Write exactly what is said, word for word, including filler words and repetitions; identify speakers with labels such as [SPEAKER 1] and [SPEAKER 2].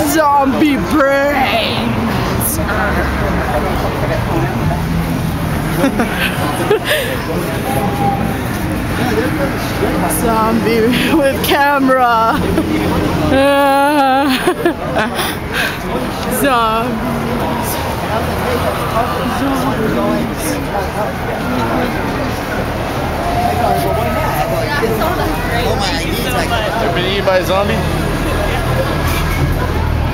[SPEAKER 1] Zombie brains. Zombie with camera. Zombies.
[SPEAKER 2] Ever been eaten by a zombie?